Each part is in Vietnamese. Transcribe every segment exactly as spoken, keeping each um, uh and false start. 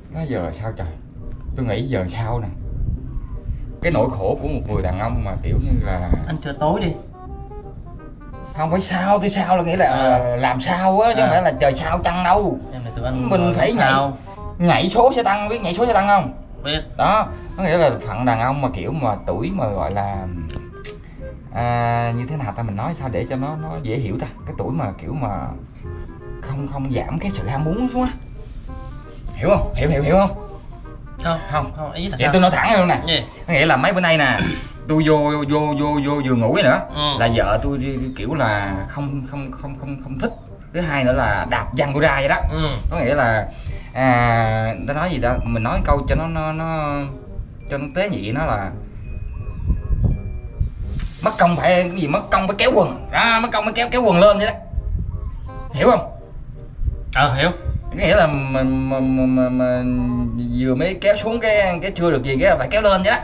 Nó giờ sao trời? Tôi nghĩ giờ sao nè. Cái nỗi khổ của một người đàn ông mà kiểu như là anh chờ tối đi. Không phải sao, tôi sao là nghĩa là à. làm sao á chứ không à. phải là trời sao chăng đâu. Em này tụi anh mình phải nhảy sao? nhảy số xe tăng, biết nhảy số xe tăng không? Biết. Đó, có nghĩa là phận đàn ông mà kiểu mà tuổi mà gọi là à, như thế nào ta, mình nói sao để cho nó nó dễ hiểu ta. Cái tuổi mà kiểu mà không không giảm cái sự ham muốn xuống á. Hiểu không? Hiểu hiểu hiểu không? Không, không, không, ý là vậy sao? Tôi nói thẳng luôn nè. Gì? Có nghĩa là mấy bữa nay nè, tôi vô vô vô vô giường ngủ ấy nữa, ừ. là vợ tôi kiểu là không không không không không thích. Thứ hai nữa là đạp văng tôi ra vậy đó. Ừ. Có nghĩa là à, ta nói gì ta, mình nói câu cho nó nó nó cho nó tế nhị, nó là mất công phải cái gì, mất công phải kéo quần ra, mất công phải kéo kéo quần lên vậy đó. Hiểu không? Ờ, hiểu. Nghĩa là mình mà, mà, mà, mà vừa mới kéo xuống cái cái chưa được gì cái phải kéo lên vậy đó.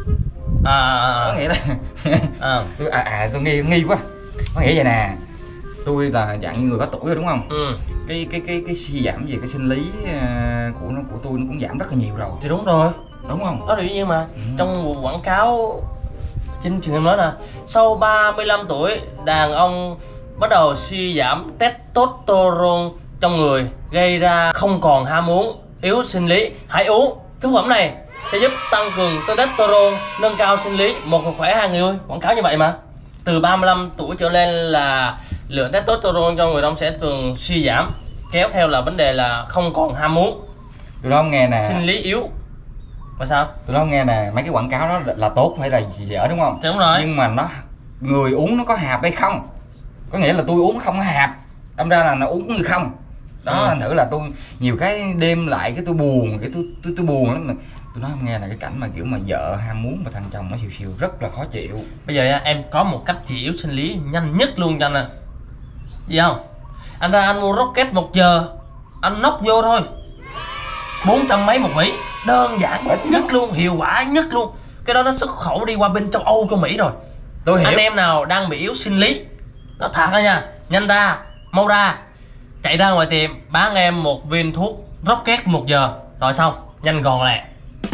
À, à, à. Có nghĩa là à. tôi à, à tôi nghi nghi quá. Có nghĩa vậy nè, tôi là dạng như người có tuổi rồi đúng không? Ừ. Cái cái cái cái suy giảm về cái sinh lý của nó của tôi nó cũng giảm rất là nhiều rồi. Thì đúng rồi, đúng không? đó là dĩ nhiên mà. Ừ. Trong một quảng cáo trên truyền hình nói là sau ba mươi lăm tuổi đàn ông bắt đầu suy giảm testosterone trong người, gây ra không còn ham muốn, yếu sinh lý. Hãy uống thực phẩm này sẽ giúp tăng cường testosterone, nâng cao sinh lý, một là khỏe hai người ơi. Quảng cáo như vậy mà. Từ ba mươi lăm tuổi trở lên là lượng testosterone trong người đàn ông sẽ thường suy giảm, kéo theo là vấn đề là không còn ham muốn. Tụi nó không nghe nè, sinh lý yếu. Mà sao? Tụi nó không nghe nè, mấy cái quảng cáo đó là tốt hay là gì dở đúng không? Đúng rồi. Nhưng mà nó người uống nó có hạp hay không? Có nghĩa là tôi uống không có hạp, đâm ra là nó uống như không. Đó, ừ. Anh thử là tôi nhiều cái đêm lại cái tôi buồn, cái tôi tôi tôi buồn lắm. Tôi nói không nghe là cái cảnh mà kiểu mà vợ ham muốn mà thằng chồng nó xìu xìu rất là khó chịu. Bây giờ em có một cách trị yếu sinh lý nhanh nhất luôn cho anh nè. Gì không? Anh ra anh mua Rocket một giờ, anh nốc vô thôi, bốn trăm mấy một Mỹ, đơn giản nhất luôn, hiệu quả nhất luôn. Cái đó nó xuất khẩu đi qua bên châu Âu, châu Mỹ rồi. Tôi hiểu. Anh em nào đang bị yếu sinh lý, nó thật đó nha, nhanh ra, mau ra, chạy ra ngoài tiệm bán em một viên thuốc Rocket một giờ, rồi xong, nhanh gọn lẹ.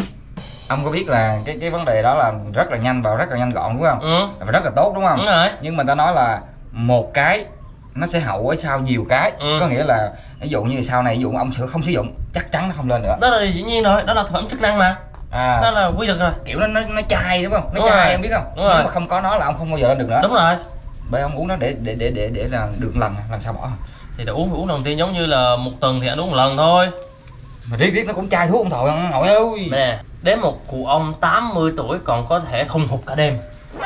Ông có biết là cái cái vấn đề đó là rất là nhanh và rất là nhanh gọn đúng không? Ừ. Và rất là tốt đúng không? Đúng rồi. Nhưng mà ta nói là một cái nó sẽ hậu ở sau nhiều cái. Ừ. Có nghĩa là ví dụ như sau này ví dụ ông sửa không sử dụng chắc chắn nó không lên nữa. Đó là dĩ nhiên rồi, đó là thực phẩm chức năng mà. À, đó là quy luật rồi. Kiểu nó nó nó chai đúng không? Nó đúng chai rồi. Em biết không? Đúng Nếu rồi. mà không có nó là ông không bao giờ lên được nữa. Đúng rồi. Bởi ông uống nó để để để để để là được lần lần sau bỏ. Thì để uống uống đầu tiên giống như là một tuần thì anh uống một lần thôi. Mà riết riết nó cũng chai thuốc ông thổi ông nội ơi. Nè, đến một cụ ông tám mươi tuổi còn có thể không hụt cả đêm.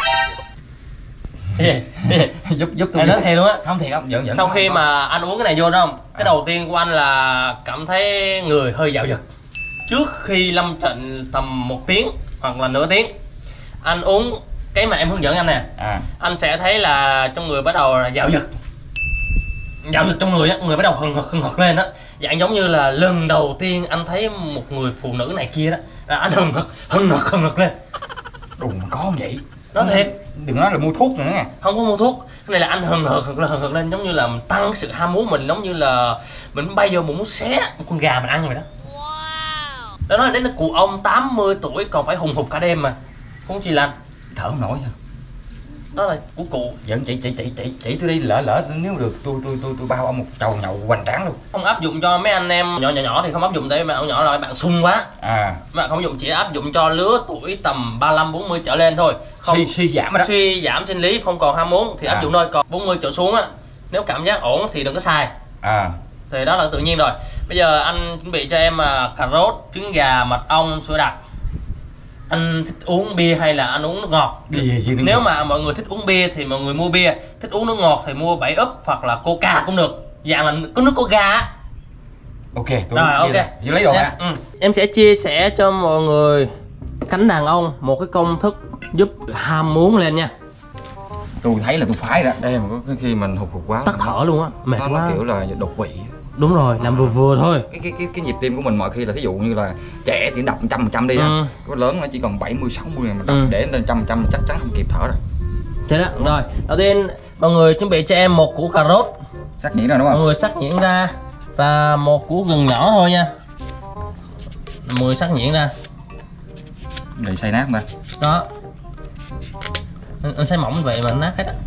giúp giúp tôi. Anh nói thiệt luôn á. Không thiệt không, giỡn giỡn. Sau khi không, mà anh uống cái này vô đó không? Cái à. đầu tiên của anh là cảm thấy người hơi dạo dực. Trước khi lâm trận tầm một tiếng hoặc là nửa tiếng, anh uống cái mà em hướng dẫn anh nè. À. Anh sẽ thấy là trong người bắt đầu là dạo dực. Dạo dực trong người á, người bắt đầu hừng hực hừng hực lên á. Dạng giống như là lần đầu tiên anh thấy một người phụ nữ này kia đó, là anh hừng hực hừng hực hừng hực lên. Đùa mà có không vậy? Nói thiệt. Đừng nói là mua thuốc nữa nghe. Không có mua thuốc. Cái này là anh hừng hực hừng hực hừng hực lên, giống như là mình tăng sự ham muốn mình, giống như là mình bay vô mình muốn xé một con gà mình ăn vậy đó. Wow. Đó nói đến cụ ông tám mươi tuổi còn phải hùng hục cả đêm mà. Không chỉ là thở không nổi sao? Đó là của cụ. Giỡn, chỉ chỉ chỉ chỉ chỉ tôi đi, lỡ lỡ nếu được tôi tôi tôi tôi bao ông một chầu nhậu hoành tráng luôn. Không áp dụng cho mấy anh em nhỏ nhỏ nhỏ thì không áp dụng, tại mà ông nhỏ rồi bạn sung quá. À. Mà không dụng, chỉ áp dụng cho lứa tuổi tầm ba lăm bốn mươi trở lên thôi. Không suy suy giảm rồi đó. Suy giảm sinh lý không còn ham muốn thì à. áp dụng thôi, còn bốn mươi trở xuống á, nếu cảm giác ổn thì đừng có xài. À. Thì đó là tự nhiên rồi. Bây giờ anh chuẩn bị cho em mà cà rốt, trứng gà, mật ong, sữa đặc. Anh thích uống bia hay là anh uống nước ngọt? Bia, nếu mà mọi người thích uống bia thì mọi người mua bia, thích uống nước ngọt thì mua bảy úp hoặc là coca cũng được, dạng là có nước có ga á. Ok, tôi rồi ok, tôi lấy đồ nha. Ừ. Em sẽ chia sẻ cho mọi người cánh đàn ông một cái công thức giúp ham muốn lên nha. Tôi thấy là tôi phái đó. Đây mà có khi mình hụt hụt quá tắt thở luôn á, mệt nó, quá. Nó kiểu là đột quỵ. Đúng rồi, làm vừa vừa thôi. Cái cái cái cái nhịp tim của mình mọi khi là thí dụ như là trẻ thì đập một trăm phần trăm đi á, ừ. Có lớn nó chỉ còn bảy mươi sáu mươi mà đập ừ. để lên trăm phần trăm chắc chắn không kịp thở rồi. Thế đó. Đúng. Rồi, đầu tiên mọi người chuẩn bị cho em một củ cà rốt. Sắc nhuyễn rồi đúng không? Mọi người sắc nhuyễn ra và một củ gừng nhỏ thôi nha. Mọi người sắc nhuyễn ra. Để xay nát mà. Đó. Anh xay mỏng vậy mà nó nát hết á.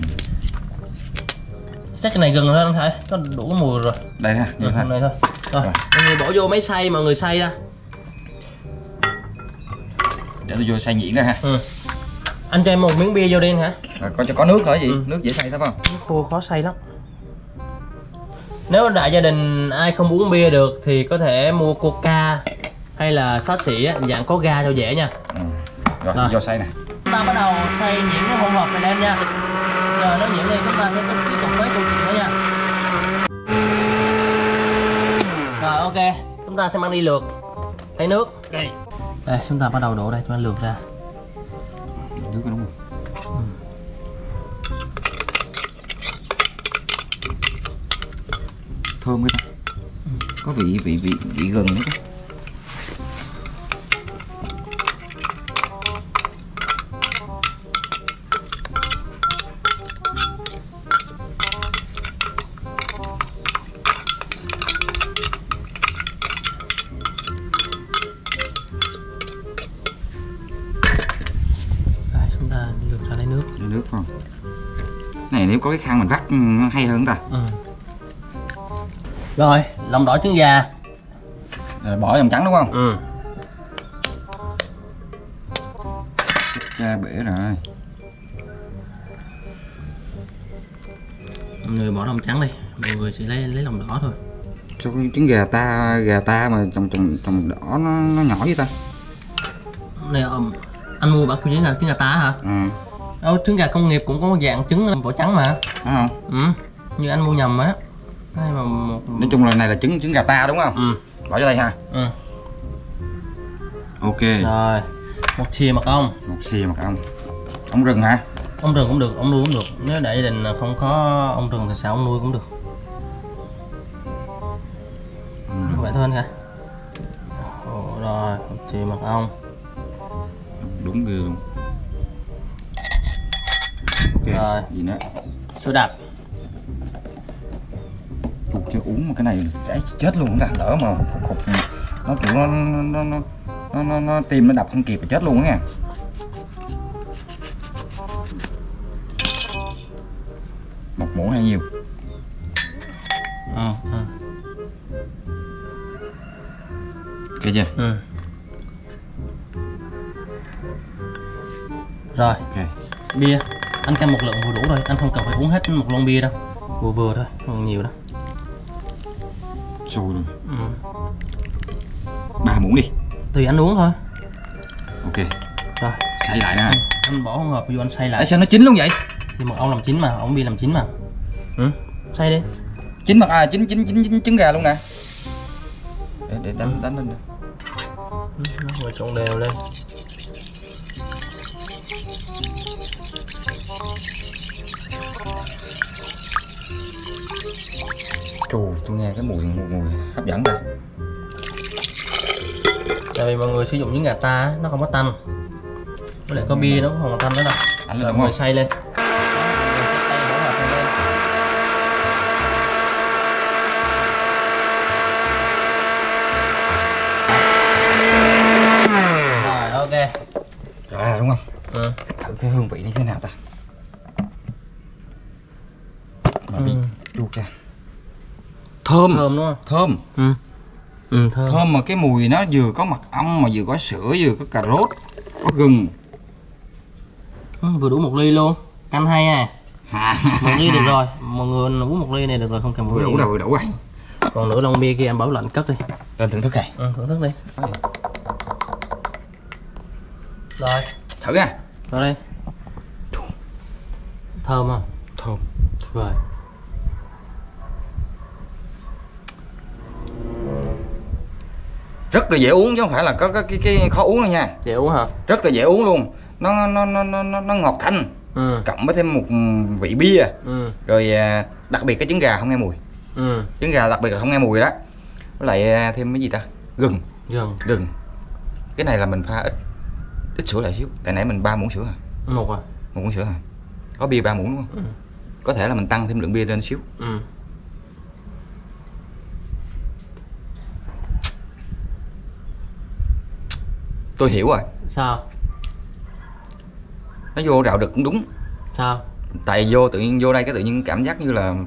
Chắc cái này gần rồi anh Khải, có đủ mùi rồi. Đây ha, ừ, ha. Này thôi. Rồi, rồi. Mọi người bỏ vô mấy xay, mọi người xay ra. Để tôi vô xay nhuyễn ra ha. Ừ. Anh cho em một miếng bia vô đi hả? Rồi, có cho có nước thôi gì? Ừ. Nước dễ xay phải không? Nước khô khó xay lắm. Nếu đại gia đình ai không uống bia được thì có thể mua coca hay là xá xị á, dạng có ga cho dễ nha. Ừ. Rồi, Rồi. vô xay nè. Chúng ta bắt đầu xay những cái hỗn hợp này lên nha. Giờ nó nhuyễn đi chúng ta sẽ tiếp tục với câu chuyện nữa nha. Rồi ok, chúng ta sẽ mang đi lược. Lấy nước. Đây. Đây, chúng ta bắt đầu đổ đây cho nó lược ra. Nước đúng không? Ừ. Thơm cái ta. Ừ. Có vị vị vị vị gừng nữa. Nước không? Này nếu có cái khăn mình vắt hay hơn ta. Ừ. Rồi, lòng đỏ trứng gà. Rồi bỏ dòng trắng đúng không? Ừ. Cha bể rồi. Mọi người bỏ lòng trắng đi, mọi người sẽ lấy lấy lòng đỏ thôi. Sao cái trứng gà ta gà ta mà trồng trồng trồng đỏ nó nó nhỏ vậy ta? Này anh mua bảo trứng gà trứng gà ta hả? Ừ. Đâu, trứng gà công nghiệp cũng có dạng trứng vỏ trắng mà. Phải không? Ừ. Như anh mua nhầm á. Đây mà một... Nói chung là này là trứng trứng gà ta đúng không? Ừ. Bỏ vô đây ha. Ừ. Ok. Rồi. Một thìa mật ong. Một thìa mật ong. Ong rừng hả? Ong rừng cũng được, ong nuôi cũng được. Nếu đại gia đình không có ong rừng thì sao ong nuôi cũng được. Ừ. Vậy thôi anh cả. Rồi, một thìa mật ong. Đúng ghê luôn. Ok. Rồi. Gì nữa? Sữa đặc. Cục cho uống mà cái này sẽ chết luôn ta, đỡ mà khục khục nó kiểu nó nó nó nó nó, nó tim nó đập không kịp là chết luôn á nha. Một muỗng hay nhiều? Ừ, ừ. Ok chưa? Ừ. Rồi. Ok. Bia anh cam một lượng vừa đủ rồi, anh không cần phải uống hết một lon bia đâu, vừa vừa thôi, không nhiều đâu. Sôi luôn. Ừ. Ba muỗng đi. Tùy anh uống thôi. Ok. Rồi. Xay lại nè. Anh, anh bỏ hỗn hợp vô anh xay lại. Tại sao nó chín luôn vậy? Thì mật ong làm chín mà, ống bia làm chín mà. Ừ. Xay đi. Chín mật à, chín chín chín, chín trứng gà luôn nè. Để, để đánh Ừ. đánh lên. Rồi trộn đều lên. Chù, tôi nghe cái mùi mùi, mùi hấp dẫn rồi. Tại vì mọi người sử dụng trứng gà ta nó không có tanh, với lại có bia nó cũng không có tanh nữa đâu. Anh lên Rồi đúng mọi không? người xay lên. Rồi ok. Rồi đúng không? Ừ. Thử cái hương vị nó thế nào ta. Mà bị Ừ. chuột ra. Thơm. Thơm đúng không? Thơm. Ừ. Ừ, thơm. Thơm mà cái mùi nó vừa có mật ong mà vừa có sữa, vừa có cà rốt, có gừng. Ừ, vừa đủ một ly luôn. Canh hay à. Một ly được rồi, mọi người uống một ly này được rồi, không cần một Vừa ly. đủ rồi, vừa đủ rồi. Còn nửa lon bia kia em bảo lạnh cất đi. Lên thưởng thức này. Ừ, thưởng thức đi. Rồi. Thử nha. Rồi đây. Thơm không? Thơm. Rồi. Rất là dễ uống chứ không phải là có cái cái, cái khó uống đâu nha. Dễ uống hả? Rất là dễ uống luôn. Nó nó nó nó nó, nó ngọt thanh. Ừ. Cộng với thêm một vị bia. Ừ. Rồi đặc biệt cái trứng gà không nghe mùi. Ừ. Trứng gà đặc biệt là không nghe mùi đó. Với lại thêm cái gì ta? Gừng. Gừng. Gừng. Cái này là mình pha ít ít sữa lại xíu. Tại nãy mình ba muỗng sữa à? Một à? Một muỗng sữa à? Có bia ba muỗng đúng không? Ừ. Có thể là mình tăng thêm lượng bia lên xíu. Ừ. tôi hiểu rồi. Sao? Nó vô rạo đực cũng đúng. Sao? Tại vô tự nhiên vô đây cái tự nhiên cảm giác như là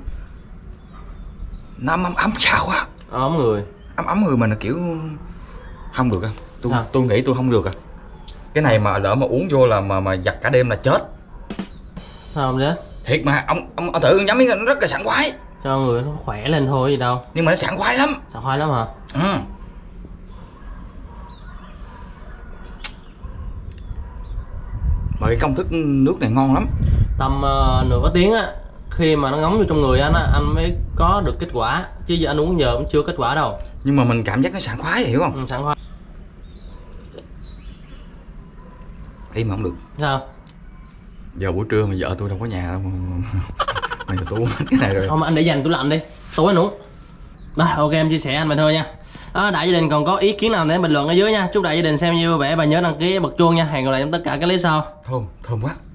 nó ấm ấm ấm sao á. Ấm người. Ấm ấm người mình là kiểu không được á. Tôi Sao? tôi nghĩ tôi không được à. Cái này mà lỡ mà uống vô là mà mà giặt cả đêm là chết. Sao không chết? Thiệt mà ông ông, ông thử nhắm miếng nó rất là sảng khoái. Cho người nó khỏe lên thôi gì đâu. Nhưng mà nó sảng khoái lắm. Sảng khoái lắm hả? Ừ. Mà cái công thức nước này ngon lắm. Tầm uh, nửa tiếng á, khi mà nó ngấm vô trong người anh á, anh mới có được kết quả. Chứ giờ anh uống giờ cũng chưa kết quả đâu. Nhưng mà mình cảm giác nó sảng khoái, hiểu không? Ừ, sảng khoái. Đi mà không được. Sao? Giờ buổi trưa mà vợ tôi đâu có nhà đâu. Mày tôi uống hết cái này rồi. Không, anh để dành tủ lạnh đi, tối anh uống. Rồi, ok, em chia sẻ anh vậy thôi nha. À, đại gia đình còn có ý kiến nào để bình luận ở dưới nha. Chúc đại gia đình xem như vui vẻ và nhớ đăng ký bật chuông nha. Hẹn gặp lại trong tất cả các clip sau. Thơm, thơm quá.